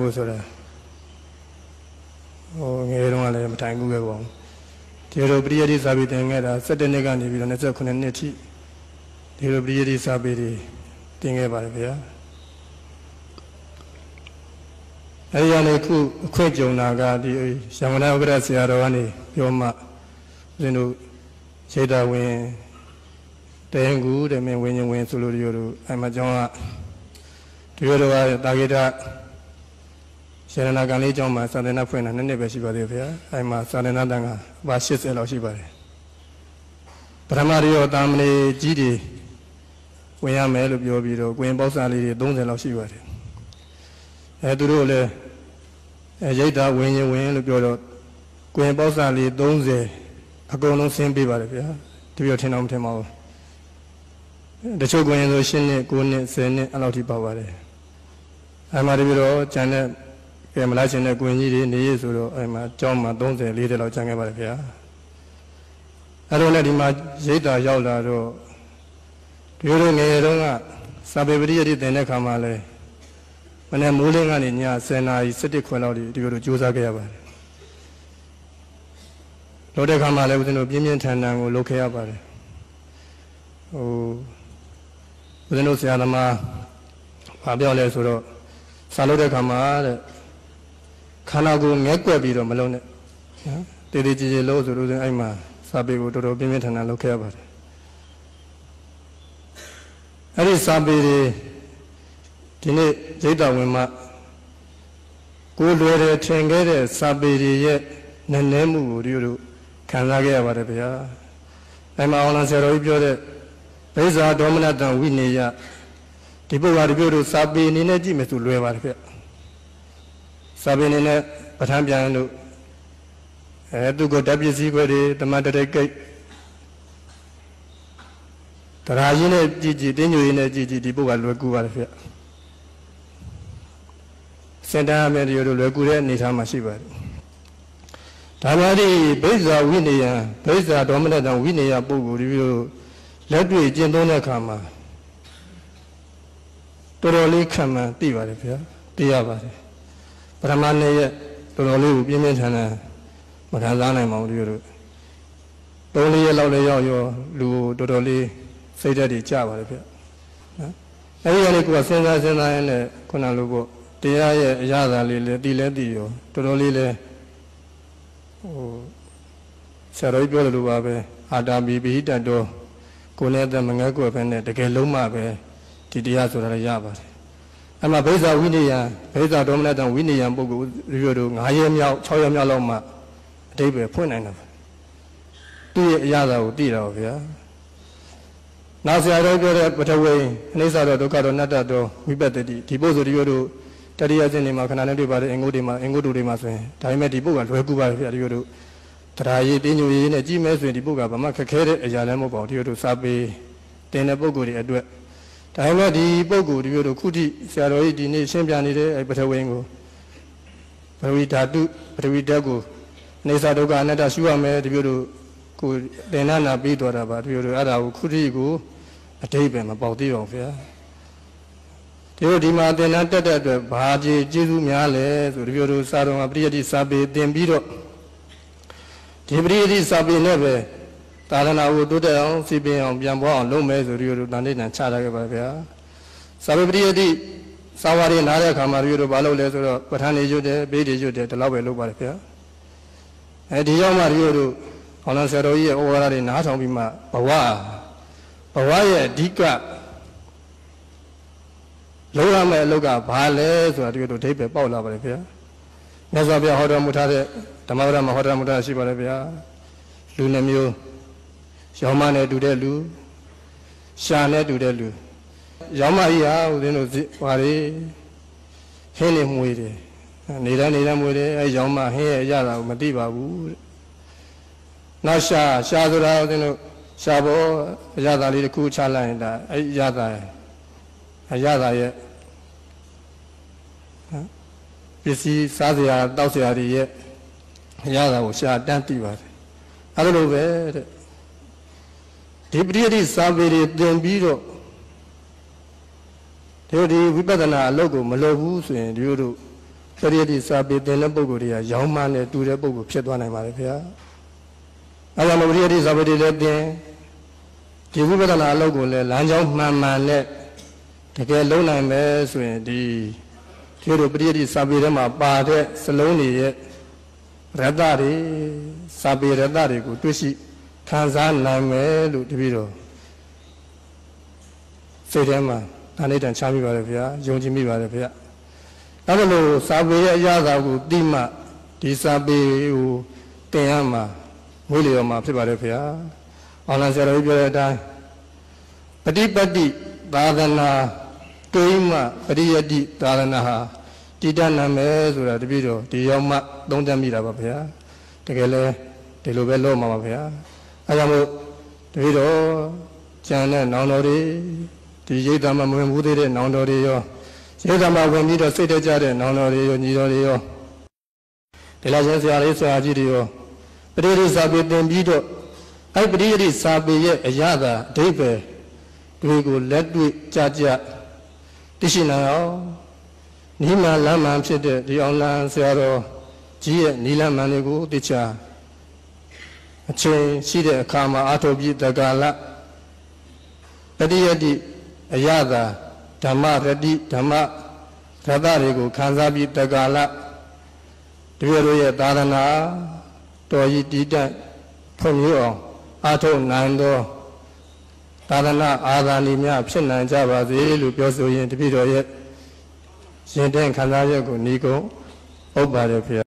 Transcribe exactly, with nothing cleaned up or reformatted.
ဖို့ဆိုတာဟိုငယ်တုန်းကလည်းမထိုင်ဘူးပဲပေါ့ဒီလိုပရိယတိစာပေသင်ခဲ့တာ၁၇နှစ်ကနေပြီးတော့၂၉နှစ်ထိဒီလိုပရိယတိစာပေတွေသင်ခဲ့ပါတယ်ဗျာအဲဒီကနေခုအခွင့်ကြုံတာကဒီရမဏဥက္ကဋ္ဌဆရာတော်ကနေပြောမှဦးဇင်းတို့ခြေတော်ဝင်တဲရင်ကူတဲ့မင်းဝင်းချင်းဝင်ဆိုလို့ဒီလိုအဲမှာကျောင်းကဒီလိုတော့တာဂိတရှရဏကံလေးကျောင်းမှာသာသနာဖွင့်တာနှစ်နှစ်ပဲရှိပါသေးတယ်ဗျာအဲမှာသာသနာတန်ခါဘာ၈၀လောက်ရှိပါတယ်ပထမရရောတာမဏေကြီးတွေဝင်ရမယ်လို့ပြောပြီးတော့ကိုရင်ပေါက်စာလေးတွေ၃၀လောက်ရှိပါတယ်အဲသူတို့လည်းအဲရိတ်တာဝင်ရင်ဝင်လို့ပြောတော့ကိုရင်ပေါက်စာလေး၃၀အကုန်လုံးဆင်းပေးပါတယ်ဗျာတပြည့်ထင်တော့မထင်ပါဘူးတချို့ကိုရင်ဆို၈နှစ်၉နှစ်၁၀နှစ်အဲ့လောက်ထိပါပါတယ်အဲမှာတပြည့်တော့ကျန်တဲ့ကဲမလားရှင်တဲ့ကိုရင်ကြီးတွေနေရဆိုတော့အဲမှာကျောင်းမှာ၃၀ ၄၀လောက်ကျန်ခဲ့ပါတယ်ဗျာအဲ့တော့လည်းဒီမှာရိတ်တာရောက်လာတော့ဒီလိုငယ်တုန်းကစာပေပရိယတိသင်တဲ့ခါမှာလဲမနေ့မိုးလင်းကနေည၁၀နာရီ၁၁ခွဲလောက်ဒီလိုကြိုးစားခဲ့ရပါတယ်လို့တဲ့ခါမှာလဲဦးဇင်းတို့ပြင်းပြင်းထန်ထန်ကိုလုပ်ခဲ့ရပါတယ်ဟိုဦးဇင်းတို့ဆရာသမားဘာပြောလဲဆိုတော့စာလုပ်တဲ့ခါမှာတဲ့ခန္ဓာကိုယ်ငဲ့ကွက်ပြီးတော့မလုံးနဲ့နော်တည်တည်ကြည်ကြည်လို့ဆိုလို့အဲ့မှာစာပေကိုတော်တော်ပြင်းပြင်းထန်ထန်လုပ်ခဲ့ရပါတယ်အဲ့ဒီစာပေတွေဒီနေ့ရိတ်တော်ဝင်မှကိုယ်လွယ်တယ်ထင်ခဲ့တဲ့စာပေတွေရဲ့နည်းနည်းမှုကိုဒီလိုခံစားခဲ့ရပါတယ်ဗျာအဲ့မှာအောင်လန်ဆရာတော်ကြီးပြောတဲ့ဘိဇာဒေါမနတံဝိနေယဒီပုဂ္ဂိုလ်ဒီပြောလို့စာပေအနေနဲ့ကြည့်မယ်ဆိုလွယ်ပါတယ်ဗျစာပေအနေနဲ့ပဋ္ဌာန်းပြန်လို့အဲသူကဓာတ်ပစ္စည်းခွဲတွေတမတတိတ်ကိတ်တရားရင်းနဲ့ကြည်ကြည်တင်းညိုရင်းနဲ့ကြည်ကြည်ဒီပုဂ္ဂိုလ်လွယ်ကူပါတယ်ဗျစင်တန်းအမယ်ဒီလိုလွယ်ကူတဲ့အနေအထားမှာရှိပါတယ်ဒါမှဒီဘိဇာဝိနေယဘိဇာဒေါမနတံဝိနေယပုဂ္ဂိုလ်ဒီလိုလက်တွေ့ကျင့်သုံးတဲ့အခါမှာတော်တော်လေးခံမှန်သိပါတယ်ဗျာသိရပါတယ်ပထမနေ့ရက်တော်တော်လေးကိုပြင်းပြင်းထန်ထန်မခံစားနိုင်ပါဘူးဒီလိုသုံးလေးရက်လောက်လည်းရောက်ရောလူတော်တော်လေးစိတ်ဓာတ်တွေကျပါတယ်ဗျနော်အဲဒီကနေကိုယ်ကစဉ်းစားစဉ်းစားရင်းနဲ့ခုနလိုပေါ့တရားရဲ့အရာသာလေးလည်းတည်လဲတည်ရောတော်တော်လေးလည်းဟိုဆရာတော်ပြောတယ်လို့ပါပဲအာတာမီပိတတ်တော်ကိုယ်နဲ့တမငဲကွယ်ပဲနဲ့တကယ်လုံးမပဲဒီတရားဆိုတာလည်းရပါတယ်အမှဘိဇာဝိနည်းယဘိဇာဒေါမနတံဝိနည်းယပုဂ္ဂိုလ်ဒီလိုတော့၅ရက်မြောက်၆ရက်မြောက်လောက်မှအတိပ္ပယ်ဖွင့်နိုင်တာသူ့ရဲ့အရာသာကိုသိတာပါဗျာနောက်ဆရာတော်ပြောတဲ့ပထဝီအနိစ္စတော်ဒုက္ခတော်အနတ္တတော်ဝိပဿတိဒီပုဂ္ဂိုလ်ဒီလိုတော့တတိယအစဉ်နေမှာခဏနဲ့တွေ့ပါတယ်အင်္ဂုတ္တိမှာအင်္ဂုတ္တုတွေမှာဆိုရင်ဒါပေမဲ့ဒီပုဂ္ဂိုလ်ကလွယ်ကူပါတယ်ဗျာဒီလိုတော့တရားရည်တင်းညိုရည်နဲ့ကြည့်မဲဆိုရင်ဒီပုဂ္ဂိုလ်ကဘာမှခက်ခဲတဲ့အရာလည်းမဟုတ်ပါဘူးဒီလိုတော့စာပေတင်တဲ့ပုဂ္ဂိုလ်တွေအတွက်ဒါပေမဲ့ဒီပုဂ္ဂိုလ်ဒီလိုတော့ခုထိဆရာတော်ကြီးဒီနေ့ရှင်းပြနေတဲ့အဲပထဝီကိုပထဝီဓာတုပထဝီဓာတ်ကိုနေစာဒုက္ခအနတ္တရှုရမယ်ဒီလိုတော့ကိုသင်္နနာပြီးတော်တာပါဒီလိုတော့အဲ့ဒါကိုခုထိကိုအတိတ်ပဲမပေါက်သေးပါဘူးဗျာဒီလိုဒီမှာသင်္နတက်တဲ့အတွက်ဘာကြီးကျေးဇူးများလဲဆိုဒီလိုတော့စာတော်ကပရိယတိစာပေသင်ပြီးတော့ဒီပရိယတိစာပေနဲ့ပဲသာသနာကိုတိုးတက်အောင်စီပင်အောင်ပြန်ပွားအောင်လုပ်မယ်ဆိုပြီးတော့တန်တိတန်ချထားခဲ့ပါဗျာစာပေပရိယတိစာဝါရီနားတဲ့အခါမှာပြီးတော့ဘာလုပ်လဲဆိုတော့ပဋ္ဌာန်းနေရွတ်တယ်ဘေးတွေရွတ်တယ်ဒီလောက်ပဲလုပ်ပါတယ်ဗျာအဲဒီရောက်မှဒီလိုအောင်လဆရာတော်ကြီးရဲ့ဩဝါဒတွေနားထောင်ပြီးမှဘဝဘဝရဲ့အဓိကလုံးရမယ့်အလုပ်ကဘာလဲဆိုတာဒီလိုဒိဋ္ဌိပဲပေါက်လာပါတယ်ဗျာမြတ်စွာဘုရားဟောတော်မူထားတဲ့ဓမ္မပဒမှာဟောတော်မူထားရှိပါတယ်ဗျာလူနှမျိုးရောင်မနဲ့တူတဲ့လူရှာနဲ့တူတဲ့လူရောင်မကြီးဟာဦးဇင်းတို့ဟာလေဟင်းနေမွေတယ်နေတိုင်းနေတိုင်းမွေတယ်အဲရောင်မဟင်းရဲ့အရာကိုမသိပါဘူးနောက်ရှာရှာဆိုတာဦးဇင်းတို့ရှာဖို့အရာသာလေးတစ်ခုချလိုက်ရင်ဒါအဲအရာသာအရာသာရဲ့ပစ္စည်းစားစရာတောက်စရာတွေရဲ့အရာသာကိုရှာတန်းသိပါတယ်အဲလိုပဲတဲ့ဒီပရိယတိစာပေတွေသင်ပြီးတော့ဒီဒီဝိပဿနာအလုပ်ကိုမလုပ်ဘူးဆိုရင်ဒီလိုတို့ပပရိယတိစာပေသင်တဲ့ပုဂ္ဂိုလ်တွေကရောင်းမနဲ့တူတဲ့ပုဂ္ဂိုလ်ဖြစ်သွားနိုင်ပါတယ်ဗျာအဲဒါမှပရိယတိစာပေတွေလည်းသင်ဒီဝိပဿနာအလုပ်ကိုလည်းလမ်းကြောင်းမှန်မှန်နဲ့တကယ်လုံးနိုင်မယ်ဆိုရင်ဒီဒီလိုပရိယတိစာပေထဲမှာပါတဲ့စလုံးတွေရဲ့ရတ္တတွေစာပေရတ္တတွေကိုတွေ့ရှိခံစားနိုင်မယ်လို့တပည့်တော်စိတ်ထဲမှာဒါနဲ့တန်ချမိပါတယ်ဗျာယုံကြည်မိပါတယ်ဗျာအဲ့ဒါလို့စာပေရဲ့အရာသာကိုသိမှဒီစာပေကိုသင်ရမှာမွေးလျော်မှာဖြစ်ပါတယ်ဗျာအောင်လံဆရာတော်ပြောတဲ့အတိုင်းပฏิပတ်တိသာသနာတွေးမှပရိယတိသာသနာဟာတည်တတ်နိုင်မယ်ဆိုတာတပည့်တော်ဒီရောက်မှသုံးသပ်မိတာပါဗျာတကယ်လဲဒီလိုပဲလို့မှာပါဗျာအဲကြောင့်မို့တပည့်တော်ကျန်တဲ့နောင်တော်တွေဒီရိတ်သားမှမဝင်ဘူးသေးတဲ့နောင်တော်တွေရောရိတ်သားမှဝင်ပြီးတော့စိတ်တကြတဲ့နောင်တော်တွေရောညီတော်တွေရောဒီလာချင်းဆရာလေးဆရာကြီးတွေရောပရိယတိစာပေသင်ပြီးတော့အဲ့ပရိယတိစာပေရဲ့အရာသာအဓိပ္ပာယ်တွေကိုလက်တွေ့ကြကြသိရှိနိုင်အောင်နိမလမ်းမှန်ဖြစ်တဲ့ဒီအောင်လန်းဆရာတော်ကြီးရဲ့နိလမ်းမှန်တွေကိုသိချာအချိန်ရှိတဲ့အခါမှာအာထုပ်ပြီးတက္ကလပရိယတိအရသာဓမ္မရတိဓမ္မရတ္တတွေကိုခံစားပြီးတက္ကလဒီလိုရဲ့သာသနာတော်ကြီးတည်တတ်ဖွံ့ဖြိုးအောင်အာထုပ်နိုင်သောသာသနာအာသာနီများဖြစ်နိုင်ကြပါစေလို့ပြောဆိုရင်တပည့်တော်ရဲ့ရှင်တဲ့ခံစားချက်ကိုညီကုံဥပ္ပါရဖေ